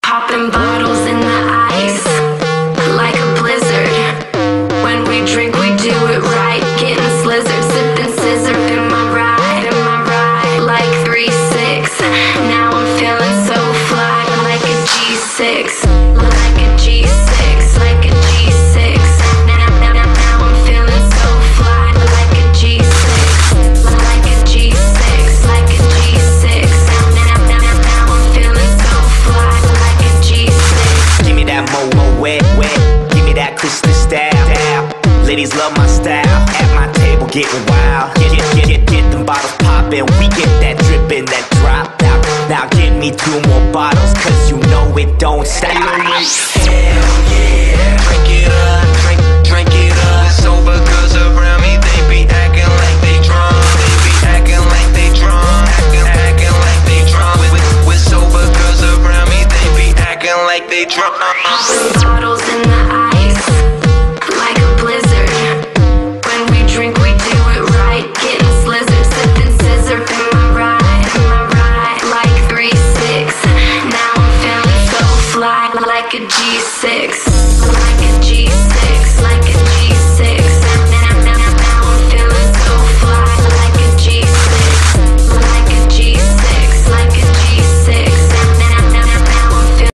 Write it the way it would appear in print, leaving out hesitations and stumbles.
Popping bottles in the ice, like a blizzard. When we drink, we do it right. Getting slizzard, sipping scissor in my ride, like 3-6. Now I'm feeling so fly, like a G6, like a G6, like a G6. Now I'm feeling so fly, like a G6, like a G6, like a G6. Now I'm feeling so fly, like a G6. Give me that mo wet, give me that crystal style. Ladies love my style, at my table getting wild. Get them bottles poppin', we get that drippin', that drop. Now give me 2 more bottles, cause you know it don't stop. Hell yeah, drink it up, drink it up. Sober girls around me, they be acting like they drunk. They be acting like they drunk, acting like they drunk. With sober girls around me, they be acting like they drunk. Popping bottles in the ice, like a blizzard. When we drink, we do it right. Getting slizzard, sipping scissor in my ride, like 3-6. Now I'm feeling so fly, like a G6.